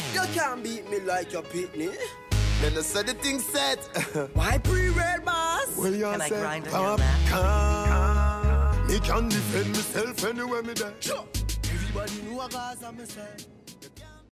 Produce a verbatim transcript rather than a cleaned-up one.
You can't beat me like your pitney. Then I said the thing set. Why pre-red boss? Well, you Can I say, grind on your lap? Popcorn. Me can defend myself anywhere me there. Sure. Everybody know what Gaza me say.